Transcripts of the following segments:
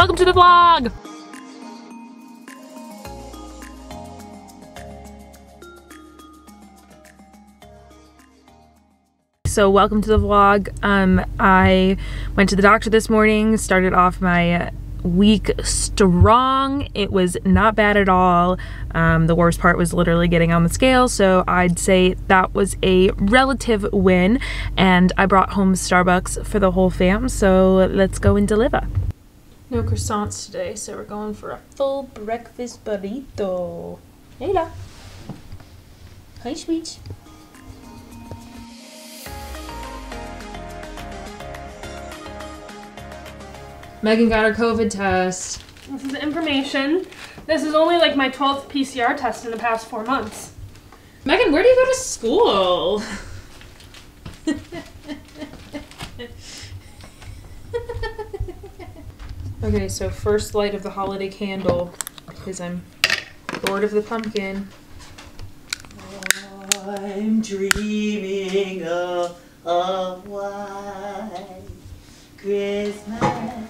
Welcome to the vlog! So welcome to the vlog. I went to the doctor this morning, started off my week strong. It was not bad at all. The worst part was literally getting on the scale, so I'd say that was a relative win. And I brought home Starbucks for the whole fam, so let's go and deliver. No croissants today, so we're going for a full breakfast burrito. Hey da. Hi, sweet. Megan got her COVID test. This is the information. This is only like my 12th PCR test in the past 4 months. Megan, where do you go to school? Okay, so first light of the holiday candle, because I'm bored of the pumpkin. I'm dreaming of a white Christmas.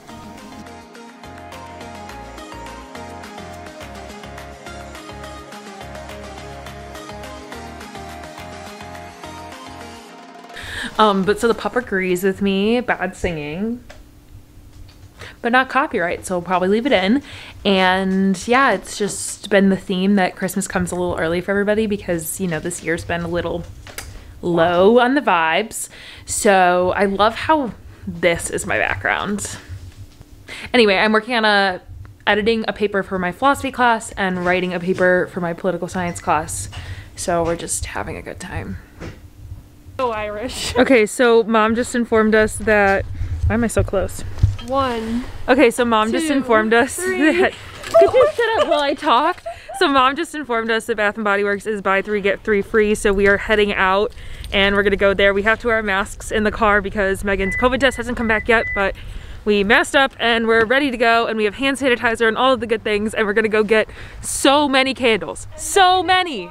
But so the pup agrees with me, bad singing, but not copyright, so we'll probably leave it in. And yeah, it's just been the theme that Christmas comes a little early for everybody because, you know, this year's been a little low on the vibes. So I love how this is my background. Anyway, I'm working on editing a paper for my philosophy class and writing a paper for my political science class. So we're just having a good time. So Irish. Okay, so mom just informed us that, why am I so close? 1. Okay, so mom just 2, informed us 3. that, could you sit up while I talk? So mom just informed us that Bath & Body Works is buy 3 get 3 free, so we are heading out and we're gonna go there. We have to wear our masks in the car because Megan's COVID test hasn't come back yet, but we masked up and we're ready to go, and we have hand sanitizer and all of the good things, and we're gonna go get so many candles. So many!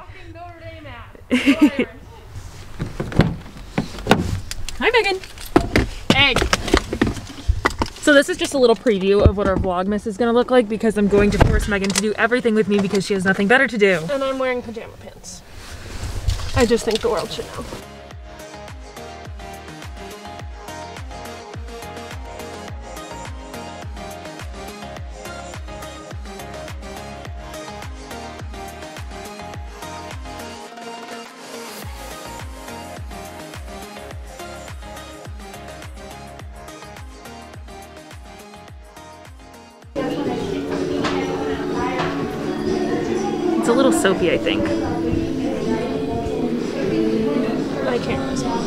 Hi, Megan. Hey. So this is just a little preview of what our Vlogmas is gonna look like because I'm going to force Megan to do everything with me because she has nothing better to do. And I'm wearing pajama pants. I just think the world should know. It's a little soapy, I think. My camera's on.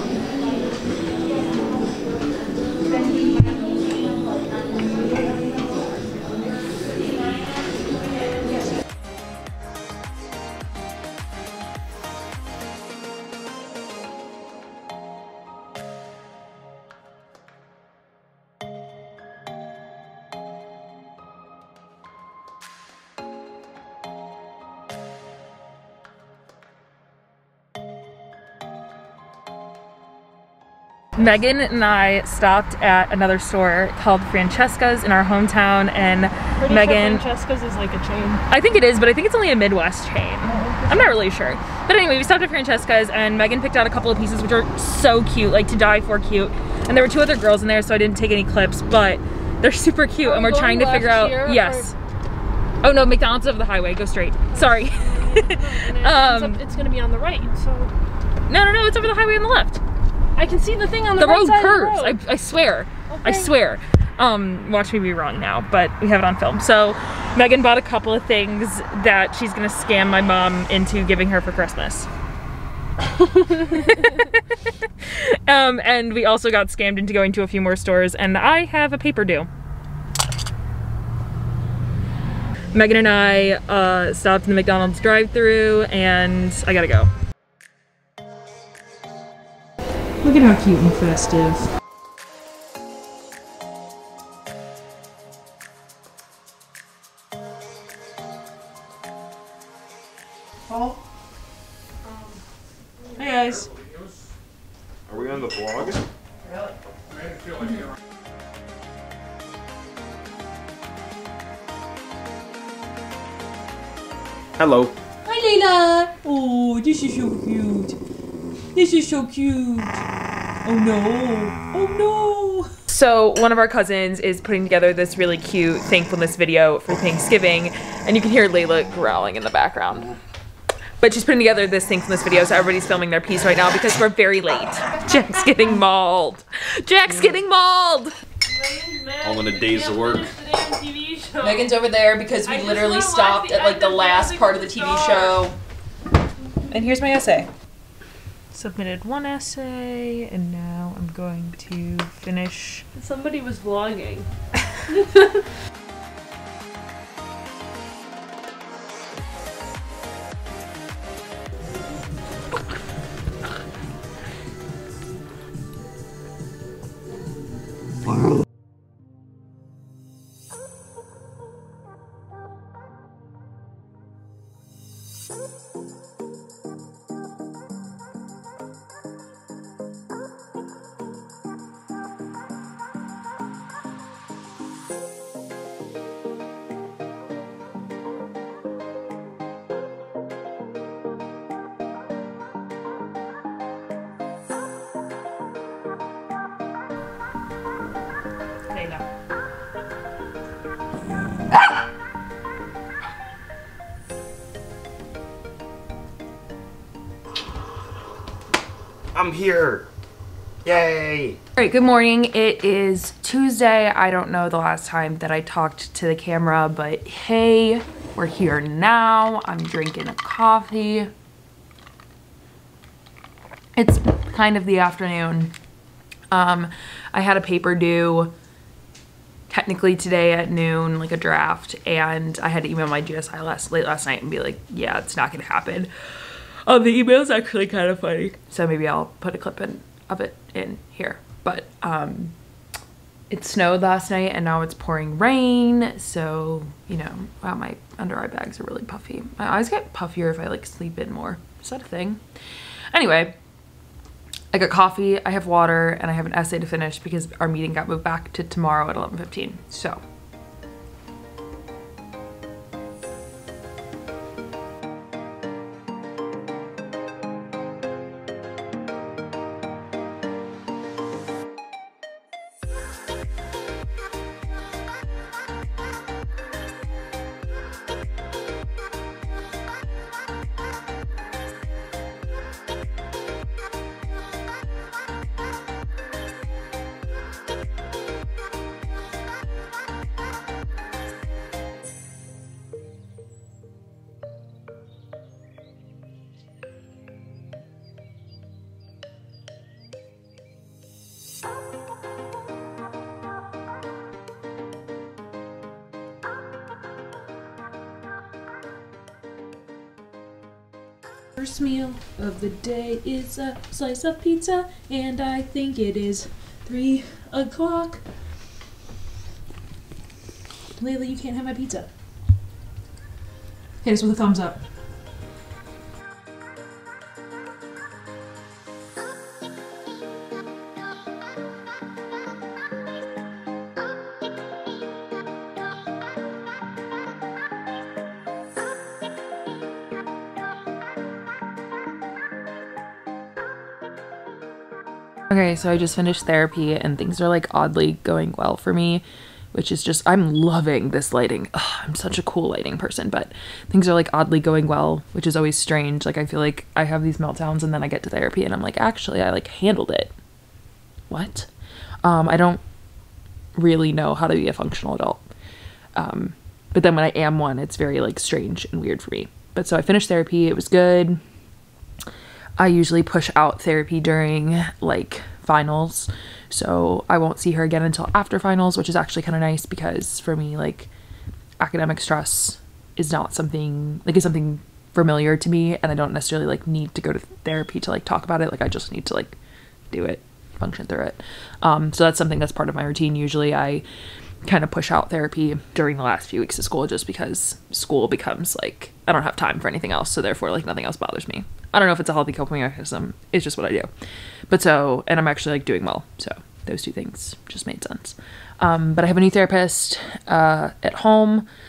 Megan and I stopped at another store called Francesca's in our hometown, and Megan... Francesca's is like a chain. I think it is, but I think it's only a Midwest chain. I'm not really sure. But anyway, we stopped at Francesca's and Megan picked out a couple of pieces which are so cute, like to die for cute. And there were 2 other girls in there, so I didn't take any clips, but they're super cute. And we're trying to figure out... Yes. Oh no, McDonald's over the highway. Go straight. Sorry. It's gonna be on the right, so... No, it's over the highway on the left. I can see the thing on the, the right road side curves. of the road. I swear. Okay. I swear. Watch me be wrong now, but we have it on film. So Megan bought a couple of things that she's gonna scam my mom into giving her for Christmas. And we also got scammed into going to a few more stores, and I have a paper due. Megan and I stopped in the McDonald's drive-thru, and I gotta go. Look at how cute and festive. Oh. Hey guys. Are we on the vlog? Hello. Hi, Layla. Oh, this is so cute. This is so cute. Oh no. Oh no. So one of our cousins is putting together this really cute thankfulness video for Thanksgiving, and you can hear Layla growling in the background. But she's putting together this thankfulness video, so everybody's filming their piece right now because we're very late. Jack's getting mauled. Jack's getting mauled. All in a day's work. Megan's over there because we literally stopped at like the last part of the TV show. And here's my essay. Submitted one essay, and now I'm going to finish. Somebody was vlogging. I'm here. Yay. All right, good morning. It is Tuesday. I don't know the last time that I talked to the camera, but hey, we're here now. I'm drinking a coffee. It's kind of the afternoon. I had a paper due technically today at noon, like a draft, and I had to email my GSI late last night and be like, yeah, it's not gonna happen. The email's actually kind of funny, so maybe I'll put a clip of it in here. But it snowed last night and now it's pouring rain, so you know, wow, my under eye bags are really puffy. My eyes get puffier if I like sleep in more. Is that a thing? Anyway, I got coffee, I have water, and I have an essay to finish because our meeting got moved back to tomorrow at 11:15. So first meal of the day is a slice of pizza, and I think it is 3 o'clock. Layla, you can't have my pizza. Hit us with a thumbs up. Okay, so I just finished therapy and things are like oddly going well for me, which is just, I'm loving this lighting. Ugh, I'm such a cool lighting person, but things are like oddly going well, which is always strange. Like I feel like I have these meltdowns and then I get to therapy and I'm like, actually, I like handled it. What? I don't really know how to be a functional adult. But then when I am one, it's very like strange and weird for me. But so I finished therapy, it was good. I usually push out therapy during like finals, so I won't see her again until after finals, which is actually kind of nice because for me, like, academic stress is not something, like, it's something familiar to me, and I don't necessarily like need to go to therapy to like talk about it. Like, I just need to like do it, function through it. So that's something that's part of my routine. Usually I kind of push out therapy during the last few weeks of school just because school becomes like, I don't have time for anything else, so therefore like nothing else bothers me. I don't know if it's a healthy coping mechanism, it's just what I do. But so, and I'm actually like doing well, so those two things just made sense. But I have a new therapist at home.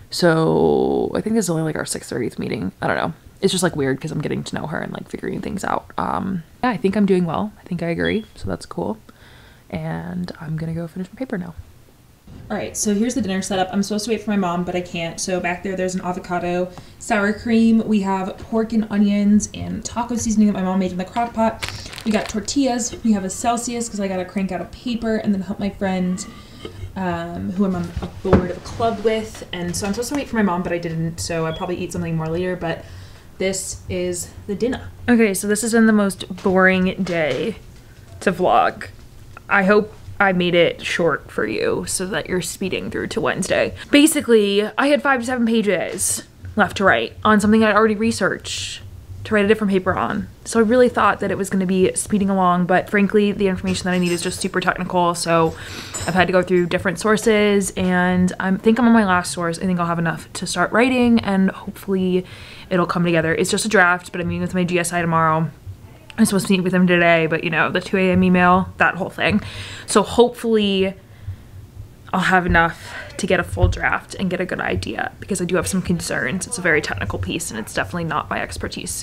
So I think this is only like our 6:30th meeting. I don't know. It's just like weird because I'm getting to know her and like figuring things out. Yeah, I think I'm doing well. I think I agree. So that's cool. And I'm gonna go finish my paper now. All right, so here's the dinner setup. I'm supposed to wait for my mom, but I can't. So back there's an avocado, sour cream. We have pork and onions and taco seasoning that my mom made in the crock pot. We got tortillas. We have a Celsius because I got to crank out a paper and then help my friend who I'm on a board of a club with. And so I'm supposed to wait for my mom, but I didn't. So I'll probably eat something more later, but this is the dinner. Okay, so this has been the most boring day to vlog. I hope I made it short for you so that you're speeding through to Wednesday. Basically, I had 5 to 7 pages left to write on something I'd already researched to write a different paper on. So I really thought that it was gonna be speeding along, but frankly, the information that I need is just super technical. So I've had to go through different sources, and I think I'm on my last source. I think I'll have enough to start writing, and hopefully it'll come together. It's just a draft, but I'm meeting with my GSI tomorrow. I'm supposed to meet with him today, but you know, the 2 a.m. email, that whole thing. So hopefully I'll have enough to get a full draft and get a good idea, because I do have some concerns. It's a very technical piece and it's definitely not my expertise.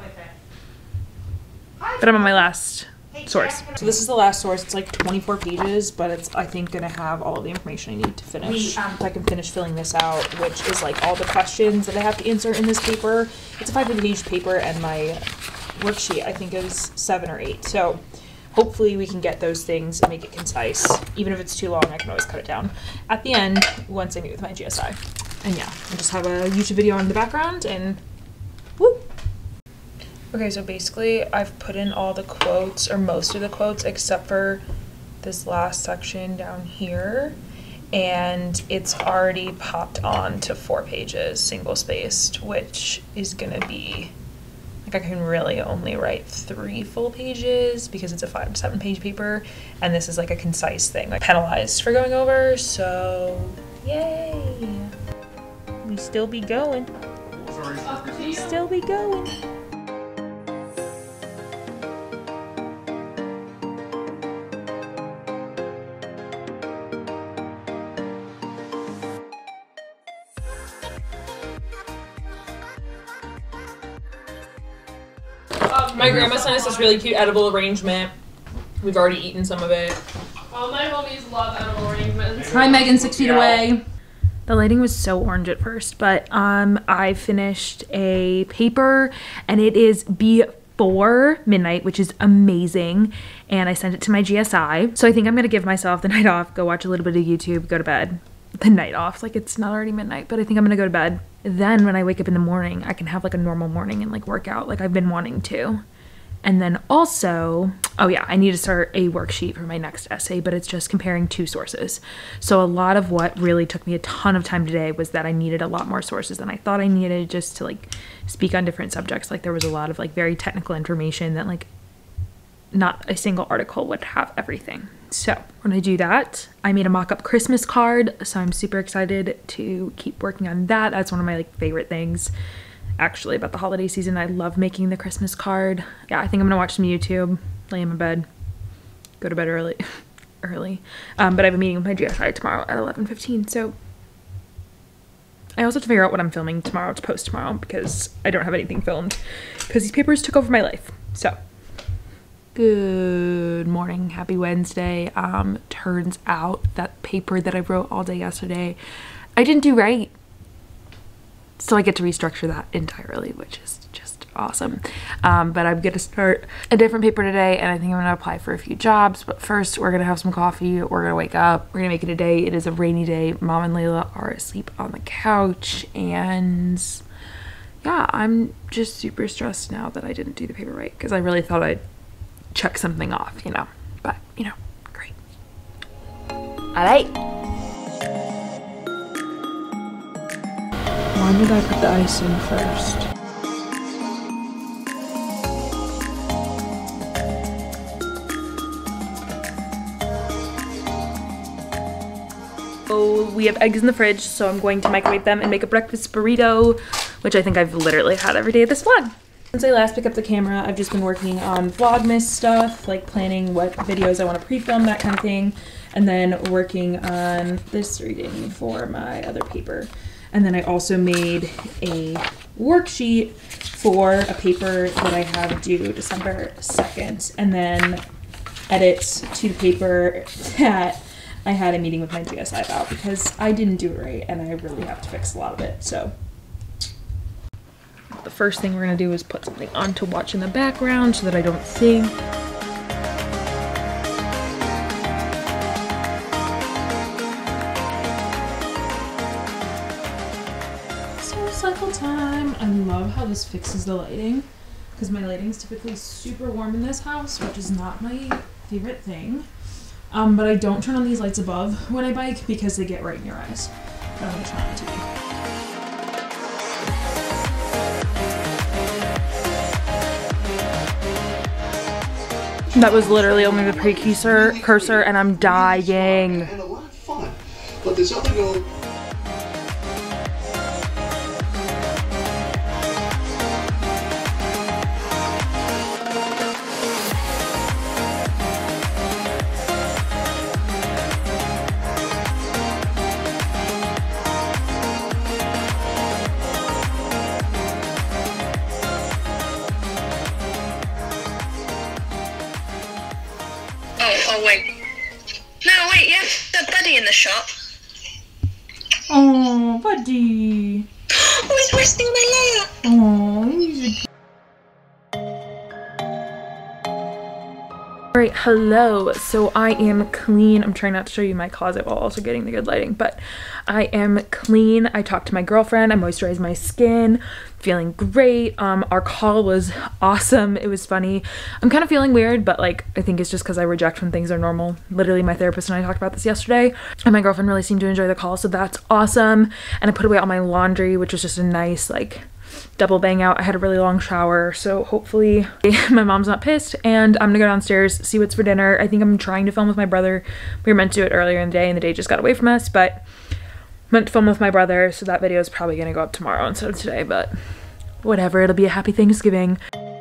But I'm on my last source. So this is the last source. It's like 24 pages, but it's, I think, gonna have all of the information I need to finish. If I can finish filling this out, which is like all the questions that I have to answer in this paper. It's a 5-page paper, and my worksheet I think is 7 or 8. So hopefully we can get those things and make it concise. Even if it's too long, I can always cut it down at the end once I meet with my GSI. And yeah, I just have a YouTube video in the background and woo! Okay, so basically I've put in all the quotes, or most of the quotes, except for this last section down here. And it's already popped on to 4 pages, single spaced, which is gonna be, like, I can really only write 3 full pages because it's a 5 to 7 page paper, and this is like a concise thing, like penalized for going over, so yay! We still be going. We still be going. My grandma sent us this really cute edible arrangement. We've already eaten some of it. All my homies love edible arrangements. Hi, Megan, 6 feet away. The lighting was so orange at first, but I finished a paper, and it is before midnight, which is amazing, and I sent it to my GSI. So I think I'm gonna give myself the night off, go watch a little bit of YouTube, go to bed. The night off, like it's not already midnight, but I think I'm gonna go to bed. Then when I wake up in the morning, I can have like a normal morning and like work out like I've been wanting to. And then also, oh yeah, I need to start a worksheet for my next essay, but it's just comparing 2 sources. So a lot of what really took me a ton of time today was that I needed a lot more sources than I thought I needed, just to like speak on different subjects. Like there was a lot of like very technical information that like not a single article would have everything. So when I do that, I made a mock-up Christmas card, so I'm super excited to keep working on that. That's one of my like favorite things actually about the holiday season. I love making the Christmas card. Yeah, I think I'm gonna watch some YouTube, lay in my bed, go to bed early. But I have a meeting with my GSI tomorrow at 11:15, so I also have to figure out what I'm filming tomorrow to post tomorrow, because I don't have anything filmed because these papers took over my life. So good morning, happy Wednesday. Turns out that paper that I wrote all day yesterday, I didn't do right. So I get to restructure that entirely, which is just awesome. But I'm gonna start a different paper today, and I think I'm gonna apply for a few jobs. But first, we're gonna have some coffee, we're gonna wake up, we're gonna make it a day. It is a rainy day. Mom and Layla are asleep on the couch, and yeah, I'm just super stressed now that I didn't do the paper right, because I really thought I'd check something off, you know, but you know, great. All right. Why did I put the ice in first? So we have eggs in the fridge, so I'm going to microwave them and make a breakfast burrito, which I think I've literally had every day of this vlog. Since I last picked up the camera, I've just been working on Vlogmas stuff, like planning what videos I want to pre-film, that kind of thing, and then working on this reading for my other paper. And then I also made a worksheet for a paper that I have due December 2nd. And then edits to the paper that I had a meeting with my GSI about because I didn't do it right and I really have to fix a lot of it. So the first thing we're gonna do is put something on to watch in the background so that I don't sing. So cycle time. I love how this fixes the lighting because my lighting is typically super warm in this house, which is not my favorite thing. But I don't turn on these lights above when I bike because they get right in your eyes. But I'm gonna try not to. That was literally only the precursor and I'm dying. And a lot of fun. But this other girl. Oh wait. No, wait, yeah, the buddy in the shop. Oh, buddy. Oh, he's resting on my layer. Oh, he's a... Alright, hello. So I am clean. I'm trying not to show you my closet while also getting the good lighting, but I am clean. I talked to my girlfriend. I moisturized my skin. Feeling great. Our call was awesome. It was funny. I'm kind of feeling weird, but like I think it's just because I reject when things are normal. Literally my therapist and I talked about this yesterday and my girlfriend really seemed to enjoy the call, so that's awesome. And I put away all my laundry, which was just a nice like double bang out. I had a really long shower, so hopefully my mom's not pissed, and I'm gonna go downstairs, see what's for dinner. I think I'm trying to film with my brother. We were meant to do it earlier in the day and the day just got away from us, but meant to film with my brother, so that video is probably gonna go up tomorrow instead of today, but whatever, it'll be a happy Thanksgiving.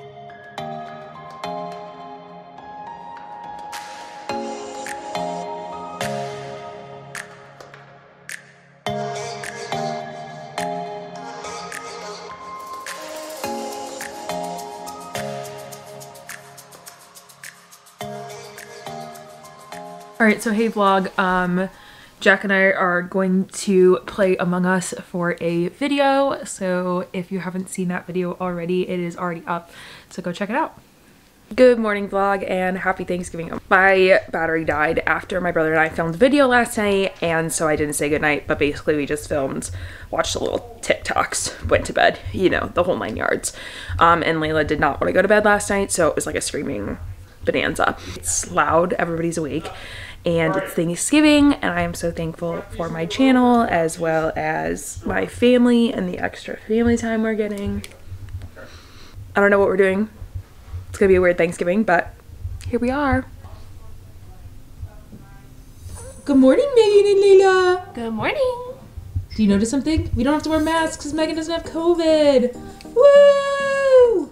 Alright, so hey vlog, Jack and I are going to play Among Us for a video, so if you haven't seen that video already, it is already up, so go check it out. Good morning vlog and happy Thanksgiving. My battery died after my brother and I filmed a video last night, and so I didn't say goodnight, but basically we just filmed, watched a little TikToks, went to bed, you know, the whole 9 yards. And Layla did not want to go to bed last night, so it was like a screaming bonanza. It's loud, everybody's awake, and it's Thanksgiving, and I am so thankful for my channel as well as my family and the extra family time we're getting. I don't know what we're doing. It's gonna be a weird Thanksgiving, but here we are. Good morning, Megan and Layla. Good morning. Do you notice something? We don't have to wear masks because Megan doesn't have COVID. Woo!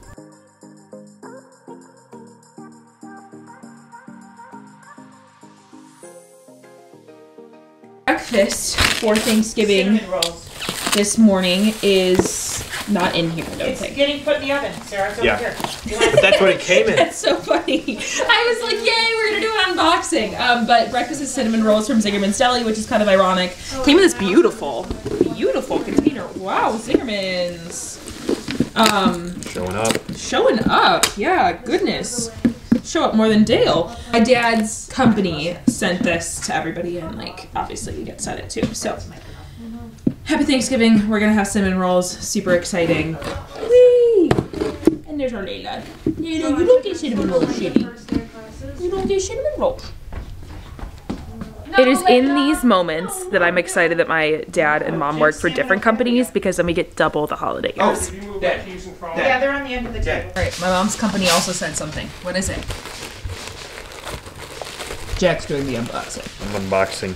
Breakfast for Thanksgiving this morning is not in here, I don't think. It's getting put in the oven, Sarah. It's over here. But that's what it came in. That's so funny. I was like, yay, we're gonna do an unboxing. But breakfast is cinnamon rolls from Zingerman's Deli, which is kind of ironic. Came in this beautiful container. Wow, Zingerman's. Showing up. Showing up, yeah, goodness. Show up more than Dale. My dad's company sent this to everybody, and like obviously we get sent it too. So happy Thanksgiving. We're gonna have cinnamon rolls. Super exciting. Whee! And there's our Layla. You don't get cinnamon rolls, shitty. You don't get cinnamon rolls. It is in these moments that I'm excited that my dad and mom work for different companies, because then we get double the holiday gifts. Yeah, they're on the end of the table. Alright, my mom's company also sent something. What is it? Jack's doing the unboxing. I'm unboxing.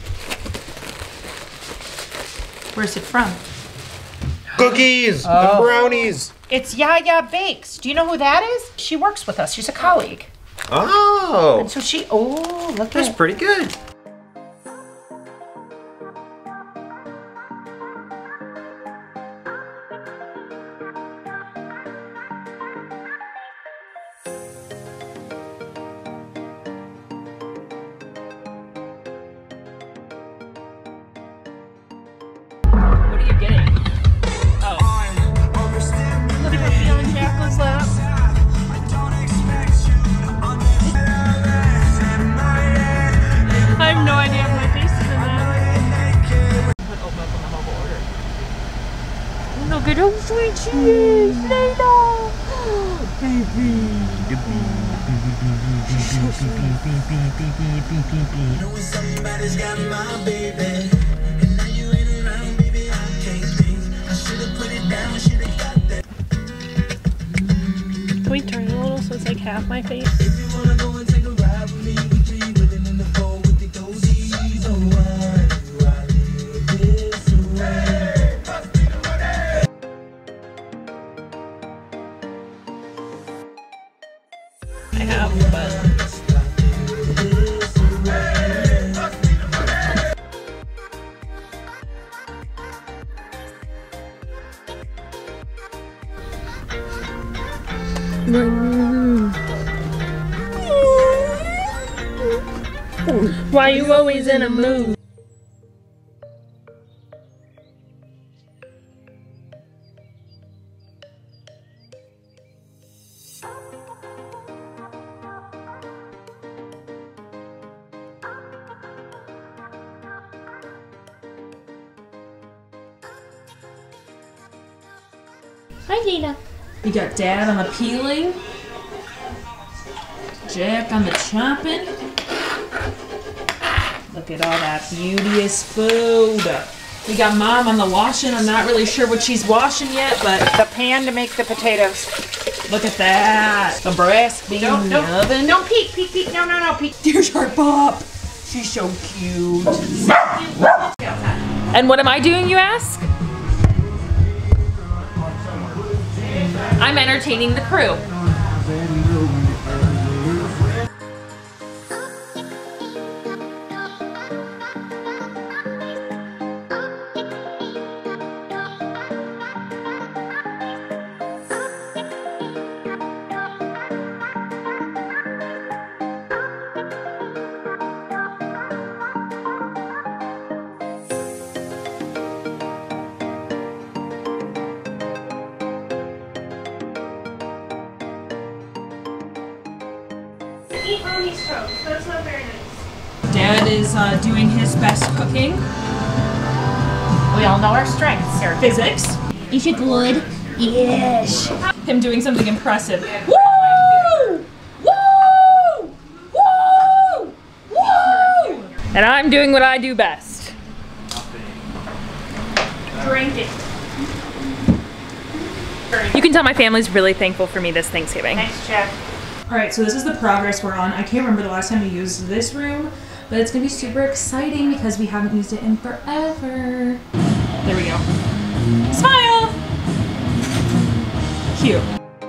Where's it from? Cookies! And brownies! It's Yaya Bakes. Do you know who that is? She works with us. She's a colleague. Oh! And so she, oh, look That's at pretty good. What are you getting? Oh. Look at her feeling Jacqueline's lap. I have no idea if my face is in that. Put oat milk on the mobile order. Look at how sweet she is, Layla! Baby! She's so sweet. Knowing somebody's got my baby. And now you ain't around, baby, I can't think. I should've put it down, should've got that. Can we turn it a little so it's like half my face? If you wanna go and take a ride with me, we three living in the four with the cozies. Oh, why do I live this way? I have, but... Why you always in a mood? Hi, Dina. We got Dad on the peeling, Jack on the chopping. Look at all that beauteous food. We got Mom on the washing. I'm not really sure what she's washing yet, but The pan to make the potatoes. look at that. The brass being in the oven. Don't peek, peek, peek. No, no, no, peek. There's our Pop. She's so cute. And what am I doing, you ask? I'm entertaining the crew. Eat mommy's toast. That's not very nice. Dad is doing his best cooking. We all know our strengths here. Physics. Is it good? Yes. Him doing something impressive. Woo! Woo! Woo! Woo! And I'm doing what I do best. Drink it. You can tell my family's really thankful for me this Thanksgiving. Thanks, Jack. All right, so this is the progress we're on. I can't remember the last time we used this room, but it's gonna be super exciting because we haven't used it in forever. There we go. Smile! Cute.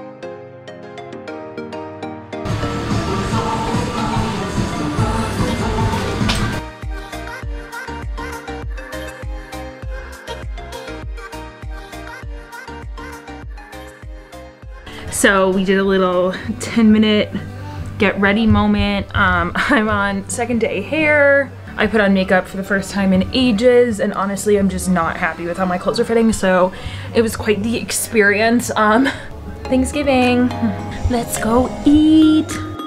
So we did a little 10-minute get ready moment. I'm on second day hair. I put on makeup for the first time in ages, and honestly, I'm just not happy with how my clothes are fitting, so it was quite the experience. Thanksgiving. Let's go eat.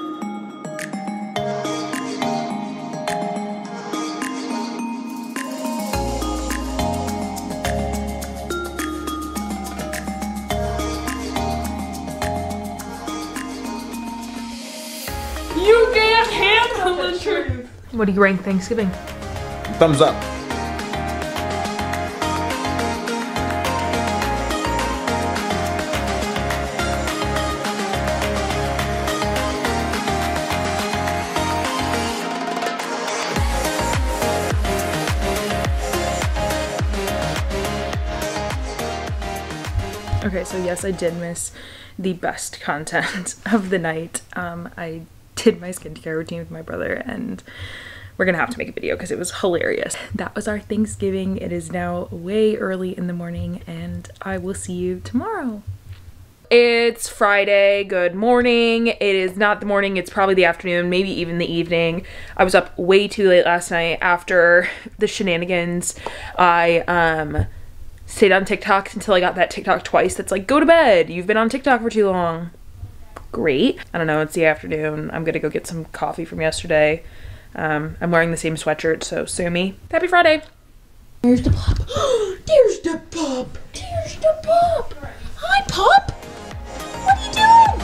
You can't handle the truth. What do you rank Thanksgiving? Thumbs up. Okay, so yes, I did miss the best content of the night. I did my skincare routine with my brother, and we're gonna have to make a video because it was hilarious. That was our Thanksgiving. It is now way early in the morning, and I will see you tomorrow. It's Friday. Good morning. It is not the morning. It's probably the afternoon, maybe even the evening. I was up way too late last night after the shenanigans. I stayed on TikTok until I got that TikTok twice that's like, go to bed. You've been on TikTok for too long. Great. I don't know. It's the afternoon. I'm gonna go get some coffee from yesterday. I'm wearing the same sweatshirt, so sue me. Happy Friday. There's the pup. There's the pup. There's the pup. Hi, pup. What are you doing?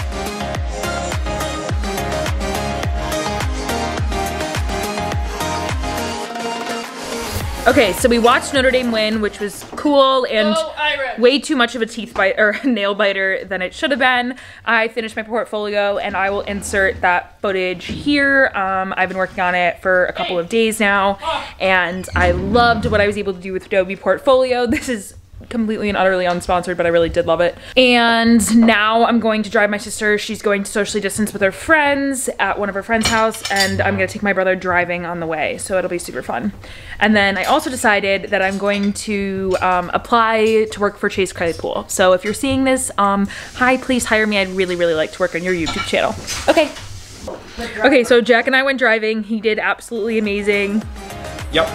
Okay, so we watched Notre Dame win, which was cool and way too much of a teeth bite or nail biter than it should have been. I finished my portfolio and I will insert that footage here. I've been working on it for a couple of days now and I loved what I was able to do with Adobe Portfolio. This is completely and utterly unsponsored, but I really did love it. And now I'm going to drive my sister. She's going to socially distance with her friends at one of her friends' house, and I'm gonna take my brother driving on the way, so it'll be super fun. And then I also decided that I'm going to apply to work for Chase Claypool. So if you're seeing this, hi, please hire me. I'd really, really like to work on your YouTube channel. Okay. Okay, so Jack and I went driving. He did absolutely amazing. Yep.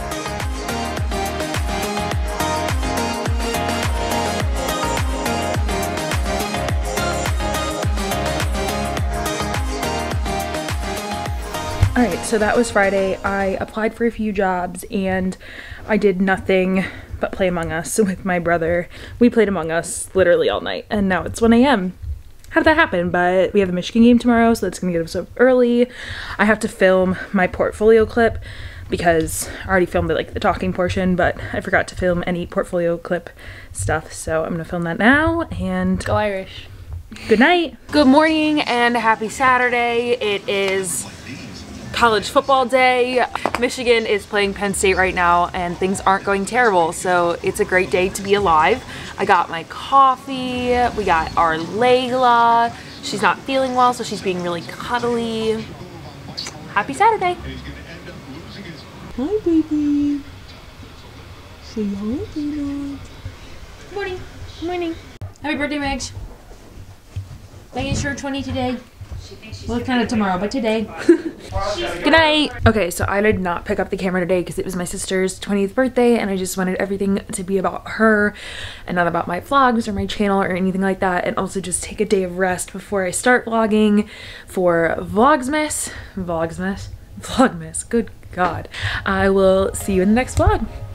Alright, so that was Friday. I applied for a few jobs and I did nothing but play Among Us with my brother. We played Among Us literally all night and now it's 1 a.m. How did that happen? But we have the Michigan game tomorrow, so that's gonna get us up early. I have to film my portfolio clip because I already filmed it, like the talking portion, but I forgot to film any portfolio clip stuff, so I'm gonna film that now and go Irish. Good night. Good morning and happy Saturday. It is college football day. Michigan is playing Penn State right now and things aren't going terrible, so it's a great day to be alive. I got my coffee, we got our Layla. She's not feeling well, so she's being really cuddly. Happy Saturday. Hi, baby. Say hi, baby. Good morning. Good morning. Happy birthday, Megs. Making sure 20 today. Well, kind of tomorrow, but today. Good night. Okay, so I did not pick up the camera today because it was my sister's 20th birthday and I just wanted everything to be about her and not about my vlogs or my channel or anything like that, and also just take a day of rest before I start vlogging for Vlogmas. Good God. I will see you in the next vlog.